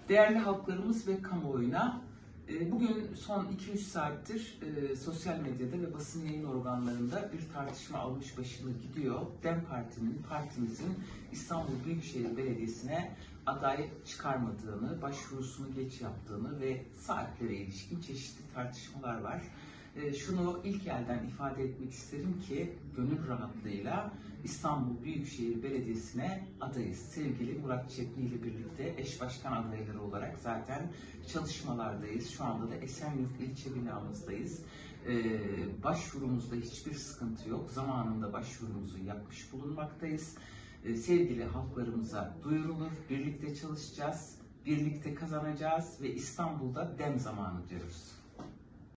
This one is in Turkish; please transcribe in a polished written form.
Değerli halklarımız ve kamuoyuna, bugün son 2-3 saattir sosyal medyada ve basın yayın organlarında bir tartışma almış başını gidiyor. DEM partimizin İstanbul Büyükşehir Belediyesi'ne aday çıkarmadığını, başvurusunu geç yaptığını ve saatlere ilişkin çeşitli tartışmalar var. Şunu ilk elden ifade etmek isterim ki gönül rahatlığıyla İstanbul Büyükşehir Belediyesi'ne adayız. Sevgili Murat Çepni ile birlikte eş başkan adayları olarak zaten çalışmalardayız. Şu anda da Esenyurt ilçe binamızdayız. Başvurumuzda hiçbir sıkıntı yok. Zamanında başvurumuzu yapmış bulunmaktayız. Sevgili halklarımıza duyurulur. Birlikte çalışacağız, birlikte kazanacağız ve İstanbul'da DEM zamanı diyoruz.